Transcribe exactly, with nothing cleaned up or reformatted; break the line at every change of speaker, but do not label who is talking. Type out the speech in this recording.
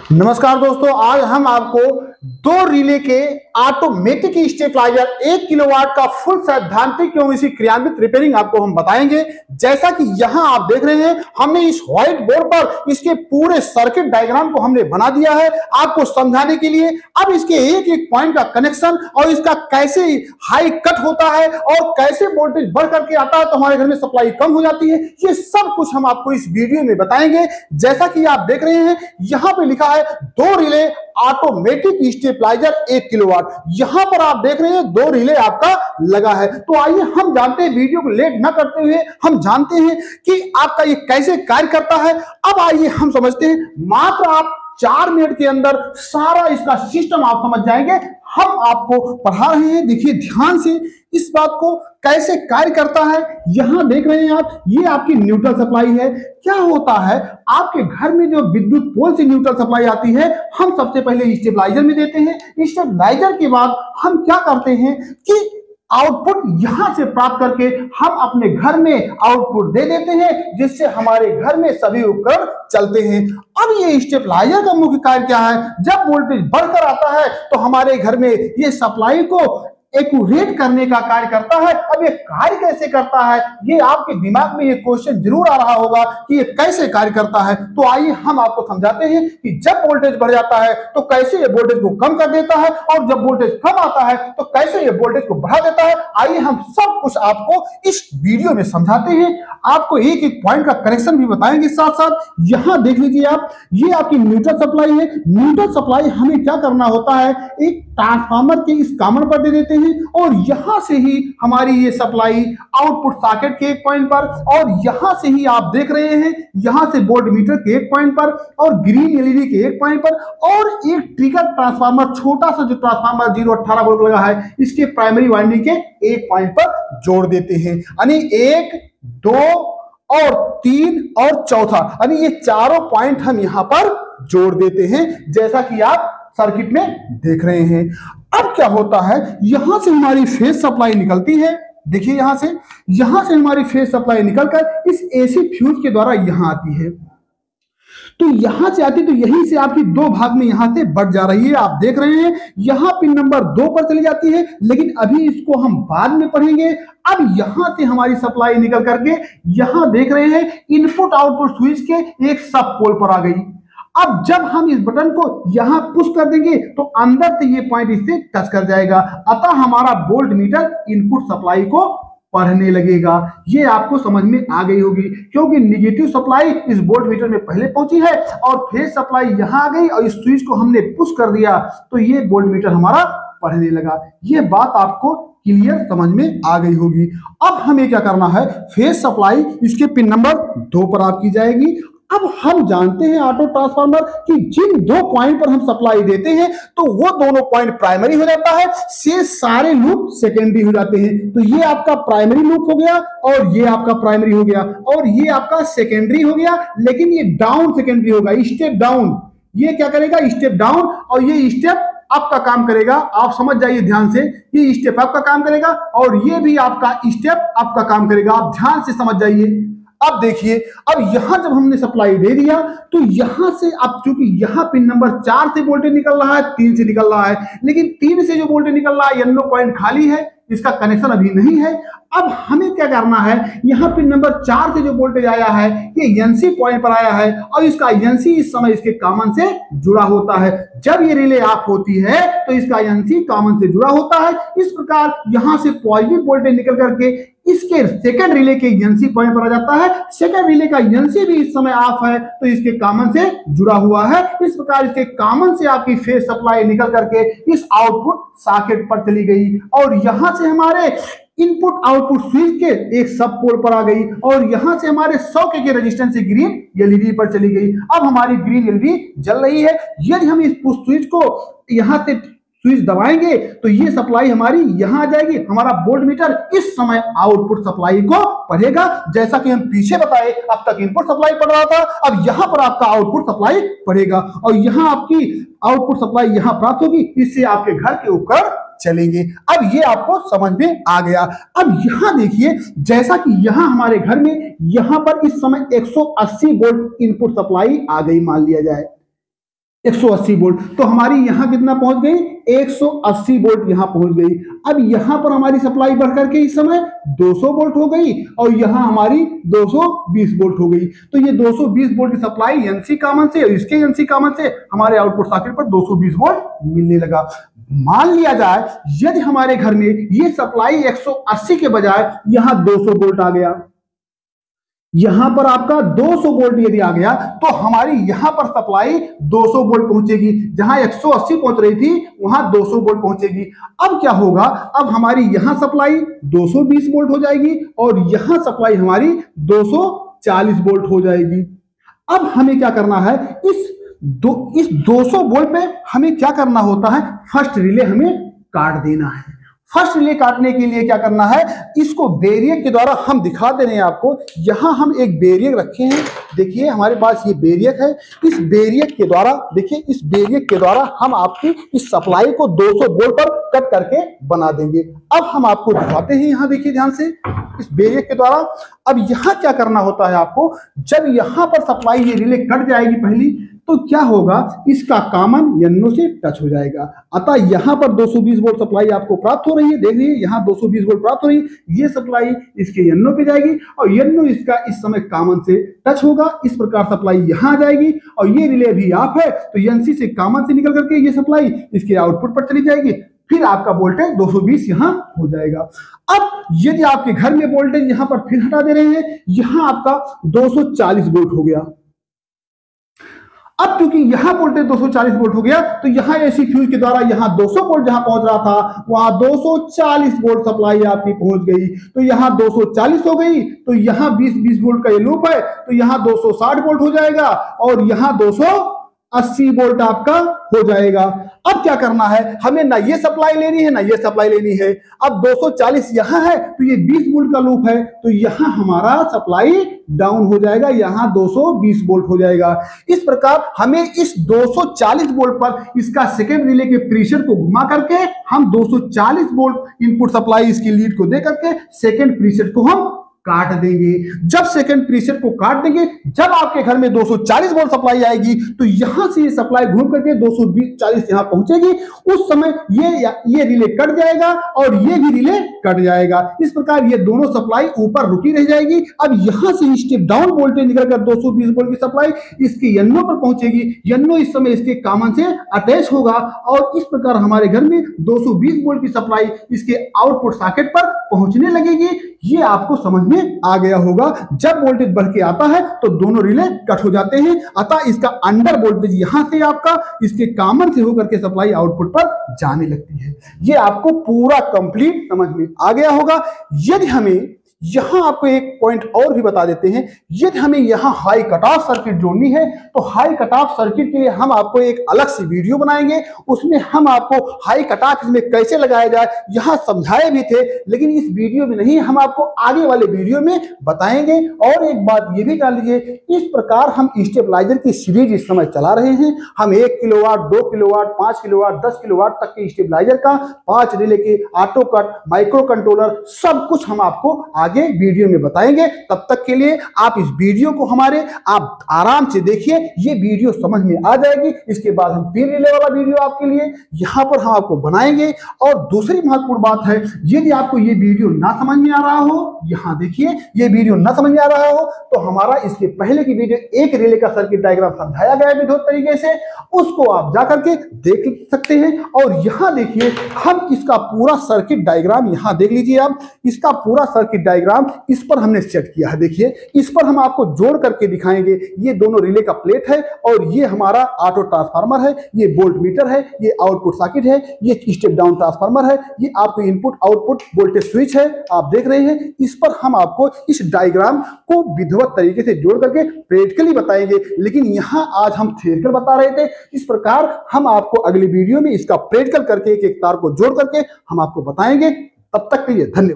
नमस्कार दोस्तों, आज हम आपको दो रिले के ऑटोमेटिक स्टेबलाइजर एक किलोवाट का फुल सैद्धांतिक एवं इसी क्रियान्वित रिपेयरिंग आपको हम बताएंगे। जैसा कि यहां आप देख रहे हैं, हमने इस व्हाइट बोर्ड पर इसके पूरे सर्किट डायग्राम को हमने बना दिया है आपको समझाने के लिए। अब इसके एक एक पॉइंट का कनेक्शन और इसका कैसे हाई कट होता है और कैसे वोल्टेज बढ़ करके आता है तो हमारे घर में सप्लाई कम हो जाती है, ये सब कुछ हम आपको इस वीडियो में बताएंगे। जैसा कि आप देख रहे हैं, यहां पे लिखा है दो रिले ऑटोमेटिक स्टेबलाइजर एक किलोवाट। यहां पर आप देख रहे हैं दो रिले आपका लगा है। तो आइए हम जानते हैं, वीडियो को लेट ना करते हुए हम जानते हैं कि आपका ये कैसे कार्य करता है। अब आइए हम समझते हैं, मात्र आप चार मिनट के अंदर सारा इसका सिस्टम आप समझ जाएंगे। हम आपको पढ़ा रहे हैं, देखिए ध्यान से इस बात को कैसे कार्य करता है। यहां देख रहे हैं आप, ये आपकी न्यूट्रल सप्लाई है। क्या होता है, आपके घर में जो विद्युत पोल से न्यूट्रल सप्लाई आती है, हम सबसे पहले स्टेबलाइजर में देते हैं। स्टेबलाइजर के बाद हम क्या करते हैं कि आउटपुट यहां से प्राप्त करके हम अपने घर में आउटपुट दे देते हैं, जिससे हमारे घर में सभी उपकरण चलते हैं। अब ये स्टेबलाइजर का मुख्य कार्य क्या है, जब वोल्टेज बढ़कर आता है तो हमारे घर में ये सप्लाई को एक्यूरेट करने का कार्य करता है। अब ये कार्य कैसे करता है, ये आपके दिमाग में ये क्वेश्चन जरूर आ रहा होगा कि ये कैसे कार्य करता है। तो आइए हम आपको समझाते हैं कि जब वोल्टेज बढ़ जाता है तो कैसे ये वोल्टेज को कम कर देता है, और जब वोल्टेज कम आता है तो कैसे ये वोल्टेज को बढ़ा देता है। आइए हम सब कुछ आपको इस वीडियो में समझाते हैं, आपको एक एक पॉइंट का कनेक्शन भी बताएंगे साथ साथ। यहां देख लीजिए आप, ये आपकी न्यूट्रल सप्लाई है। न्यूट्रल सप्लाई हमें क्या करना होता है, एक ट्रांसफार्मर के इस कॉमन पर दे देते हैं और यहां से ही हमारी ये सप्लाई आउटपुट सॉकेट के एक पॉइंट पर, और यहां से ही आप देख रहे हैं, यहां से वोल्ट मीटर के एक पॉइंट पर और ग्रीन एलईडी के एक पॉइंट पर, और एक ट्रिगर ट्रांसफार्मर छोटा सा जो ट्रांसफार्मर जीरो अठारह वोल्ट लगा है, इसके प्राइमरी वाइंडिंग के एक पॉइंट पर जोड़ देते हैं। यानी एक, दो और तीन और चौथा, यानी ये चारों पॉइंट हम यहां पर जोड़ देते हैं, जैसा कि आप सर्किट में देख रहे हैं। अब क्या होता है, यहां से हमारी फेज सप्लाई निकलती है। देखिए यहां से यहां से हमारी फेज सप्लाई निकलकर इस एसी फ्यूज के द्वारा यहां आती है। तो यहां से आती, तो यहीं से आपकी दो भाग में यहां से बढ़ जा रही है। आप देख रहे हैं यहां पिन नंबर दो पर चली जाती है, लेकिन अभी इसको हम बाद में पढ़ेंगे। अब यहां से हमारी सप्लाई निकल करके यहां देख रहे हैं इनपुट आउटपुट स्विच के एक सब पोल पर आ गई। अब जब हम इस बटन को यहां पुश कर देंगे तो अंदर से ये पॉइंट इससे टच कर जाएगा, अतः हमारा वोल्ट मीटर इनपुट सप्लाई को पढ़ने लगेगा। ये आपको समझ में आ गई होगी, क्योंकि निगेटिव सप्लाई इस वोल्ट मीटर में पहले पहुंची है और फेज सप्लाई यहां आ गई और इस स्विच को हमने पुश कर दिया तो ये वोल्ट मीटर हमारा पढ़ने लगा। ये बात आपको क्लियर समझ में आ गई होगी। अब हमें क्या करना है, फेज सप्लाई इसके पिन नंबर दो पर आपकी जाएगी। अब हम जानते हैं ऑटो ट्रांसफार्मर कि जिन दो पॉइंट पर हम सप्लाई देते हैं तो वो दोनों पॉइंट प्राइमरी हो जाता है, से सारे लूप सेकेंडरी हो जाते हैं। तो ये आपका प्राइमरी लूप हो गया और ये आपका प्राइमरी हो गया और ये आपका सेकेंडरी हो गया, लेकिन ये डाउन सेकेंडरी होगा, स्टेप डाउन। ये क्या करेगा, स्टेप डाउन, और ये स्टेप आपका काम करेगा। आप समझ जाइए ध्यान से, ये स्टेप आपका काम करेगा और ये भी आपका स्टेप आपका काम करेगा। आप ध्यान से समझ जाइए। अब देखिए, अब यहां जब हमने सप्लाई दे दिया तो यहां से अब चूंकि यहां पिन नंबर चार से वोल्टेज निकल रहा है, तीन से निकल रहा है, लेकिन तीन से जो वोल्टेज निकल रहा है येलो पॉइंट खाली है, इसका कनेक्शन अभी नहीं है। अब हमें क्या करना है, यहां पिन नंबर चार से जो वोल्टेज आया है ये एनसी पॉइंट पर आया है और इसका एनसी इस समय इसके कॉमन से जुड़ा होता है। जब ये रिले ऑफ होती है तो इसका एनसी कॉमन से जुड़ा होता है। इस प्रकार यहां से पॉजिटिव वोल्टेज निकल करके इसके सेकंड रिले के एनसी पॉइंट पर आ जाता है। सेकंड रिले का एनसी भी इस समय ऑफ है तो इसके कॉमन से जुड़ा हुआ है। इस प्रकार इसके कॉमन से आपकी फेज सप्लाई निकल करके इस आउटपुट सॉकेट पर चली गई और यहां से हमारे इनपुट आउटपुट स्विच के एक सब पोल पर आ गई और यहां से हमारे सौ के रेजिस्टेंस से ग्रीन एलईडी पर चली गई। अब हमारी ग्रीन एलईडी जल रही है। यदि हम इस पुश स्विच को यहां से स्विच दबाएंगे तो ये सप्लाई हमारी यहां आ जाएगी। हमारा वोल्ट मीटर इस समय आउटपुट सप्लाई को पढ़ेगा। जैसा कि हम पीछे बताए, अब तक इनपुट सप्लाई पढ़ रहा था, अब यहां पर आपका आउटपुट सप्लाई पढ़ेगा और यहां आपकी आउटपुट सप्लाई यहां प्राप्त होगी। इससे आपके घर के उपकरण चलेंगे। अब ये आपको समझ में आ गया। अब यहां देखिए, जैसा कि यहां हमारे घर में यहां पर इस समय एक सौ अस्सी वोल्ट इनपुट सप्लाई आ गई मान लिया जाए, एक सौ अस्सी वोल्ट, तो हमारी यहां कितना पहुंच गई, एक सौ अस्सी वोल्ट यहां पहुंच गई। अब यहां पर हमारी सप्लाई बढ़कर के इस समय दो सौ वोल्ट हो गई और यहां हमारी दो सौ बीस वोल्ट हो गई। तो ये दो सौ बीस वोल्ट की सप्लाई एनसी कॉमन से और इसके एनसी कॉमन से हमारे आउटपुट सॉकेट पर दो सौ बीस वोल्ट मिलने लगा। मान लिया जाए यदि हमारे घर में ये सप्लाई एक सौ अस्सी के बजाय यहां दो सौ वोल्ट आ गया, यहां पर आपका दो सौ वोल्ट यदि आ गया, तो हमारी यहां पर सप्लाई दो सौ वोल्ट पहुंचेगी। जहां एक सौ अस्सी पहुंच रही थी वहां दो सौ वोल्ट पहुंचेगी। अब क्या होगा, अब हमारी यहां सप्लाई दो सौ बीस वोल्ट हो जाएगी और यहां सप्लाई हमारी दो सौ चालीस वोल्ट हो जाएगी। अब हमें क्या करना है, इस दो इस दो सौ वोल्ट में हमें क्या करना होता है, फर्स्ट रिले हमें काट देना है। फर्स्ट रिले काटने के लिए क्या करना है, इसको बेरियक के द्वारा हम दिखा दे रहे हैं आपको। यहां हम एक बेरियक रखे हैं, देखिए हमारे पास ये बेरियक है। इस बेरियक के द्वारा देखिए, इस बेरियक के द्वारा हम आपकी इस सप्लाई को दो सौ वोल्ट पर कट करके बना देंगे। अब हम आपको दिखाते हैं, यहां देखिए ध्यान से, इस बेरियक के द्वारा। अब यहां क्या करना होता है आपको, जब यहां पर सप्लाई ये रिले कट जाएगी पहली, तो क्या होगा, इसका कॉमन यन्नो से टच हो जाएगा। अतः यहां पर दो सौ बीस वोल्ट सप्लाई आपको प्राप्त हो रही है, देख लीजिए यहां दो सौ बीस वोल्ट प्राप्त हो रही है। ये सप्लाई इसके यन्नो पे जाएगी और यन्नो इसका इस समय कॉमन से टच होगा। इस प्रकार सप्लाई यहां आ जाएगी और ये रिले भी ऑफ है, तो एनसी से कॉमन से निकल करके ये सप्लाई इसके आउटपुट पर चली जाएगी। फिर आपका वोल्टेज दो सौ बीस यहां हो जाएगा। अब यदि आपके घर में वोल्टेज यहां पर फिर हटा दे रहे हैं, यहां आपका दो सौ चालीस वोल्ट हो गया। अब क्योंकि यहां वोल्टेज दो सौ चालीस वोल्ट हो गया, तो यहां एसी फ्यूज के द्वारा यहां दो सौ वोल्ट जहां पहुंच रहा था वहां दो सौ चालीस वोल्ट सप्लाई आपकी पहुंच गई। तो यहां दो सौ चालीस हो गई, तो यहां बीस बीस वोल्ट का ये लूप है, तो यहां दो सौ साठ वोल्ट हो जाएगा और यहां दो सौ अस्सी वोल्ट आपका हो जाएगा। अब क्या करना है, हमें ना ये सप्लाई लेनी है ना ये सप्लाई लेनी है। अब दो सौ चालीस यहां है, तो ये बीस वोल्ट का लूप है, तो यहां हमारा सप्लाई डाउन हो जाएगा, यहां दो सौ बीस वोल्ट हो जाएगा। इस प्रकार हमें इस दो सौ चालीस वोल्ट पर इसका सेकेंड रिले के प्रेशर को घुमा करके हम दो सौ चालीस वोल्ट इनपुट सप्लाई इसकी लीड को दे करके सेकेंड प्रीसेट को हम काट देंगे। जब सेकंड प्रीसेट को काट देंगे, जब आपके घर में दो सौ चालीस वोल्ट सप्लाई आएगी, तो यहां से ये सप्लाई घूम करके दो सौ बीस चालीस यहां पहुंचेगी। उस समय ये ये रिले कट जाएगा और ये भी रिले कट जाएगा। इस प्रकार ये दोनों सप्लाई ऊपर रुकी रह जाएगी। अब यहां से स्टेप डाउन वोल्टेज निकलकर दो सौ बीस वोल्ट की सप्लाई इसके यन्नो पर पहुंचेगी। यन्नो इस समय इसके कॉमन से अटैच होगा और इस प्रकार हमारे घर में दो सौ बीस वोल्ट की सप्लाई इसके आउटपुट सॉकेट पर पहुंचने लगेगी। ये आपको समझ में आ गया होगा। जब वोल्टेज बढ़ के आता है तो दोनों रिले कट हो जाते हैं, अतः इसका अंडर वोल्टेज यहां से आपका इसके कॉमन से होकर के सप्लाई आउटपुट पर जाने लगती है। ये आपको पूरा कंप्लीट समझ में आ गया होगा। यदि हमें यहां आपको एक पॉइंट और भी बता देते हैं, यदि हमें यहां हाई कट ऑफ सर्किट जोड़नी है तो हाई कट ऑफ सर्किट के लिए हम आपको एक अलग से वीडियो बनाएंगे। उसमें हम आपको हाई कट ऑफ इसमें कैसे लगाया जाए यहां समझाए भी थे, लेकिन इस वीडियो में नहीं, हम आपको आगे वाले वीडियो में बताएंगे। और एक बात ये भी जान लीजिए, इस प्रकार हम स्टेबलाइजर की सीरीज इस समय चला रहे हैं। हम एक किलोवाट, दो किलोवाट, पांच किलोवाट, दस किलोवाट तक के स्टेबलाइजर का, पांच रिले के, ऑटो कट, माइक्रो कंट्रोलर, सब कुछ हम आपको आगे वीडियो में बताएंगे। तब तक के लिए आप इस वीडियो को हमारे आप आराम से देखिए, ये वीडियो समझ में आ जाएगी। इसके बाद हम फिर रिले वाला वीडियो आपके लिए यहां पर हम आपको बनाएंगे। और दूसरी महत्वपूर्ण बात है, यदि आपको ये वीडियो ना समझ में आ रहा हो, यहां देखिए, ये वीडियो ना समझ में आ रहा हो तो हमारा इसके पहले की वीडियो एक रिले का सर्किट डायग्राम समझाया गया है विधिवत तरीके से, उसको आप जाकर के देख सकते हैं। और यहां देखिए, हम इसका पूरा सर्किट डायग्राम यहां देख लीजिए। आप इसका पूरा सर्किट डायग्राम इस पर हमने सेट किया है। देखिए, इस पर हम आपको जोड़ करके दिखाएंगे। ये दोनों रिले का प्लेट है और ये हमारा ऑटो ट्रांसफार्मर है, ये वोल्ट मीटर है, ये आउटपुट सॉकेट है, ये स्टेप डाउन ट्रांसफार्मर है, ये आपको इनपुट आउटपुट वोल्टेज स्विच है, आप देख रहे हैं। इस पर हम आपको इस डायग्राम को विधिवत तरीके से जोड़ करके प्रैक्टिकली बताएंगे, लेकिन यहां आज हम थियरिटिकल बता रहे थे। इस प्रकार हम आपको अगली वीडियो में इसका प्रैक्टिकल करके एक एक तार को जोड़ करके हम आपको बताएंगे। तब तक के लिए धन्यवाद।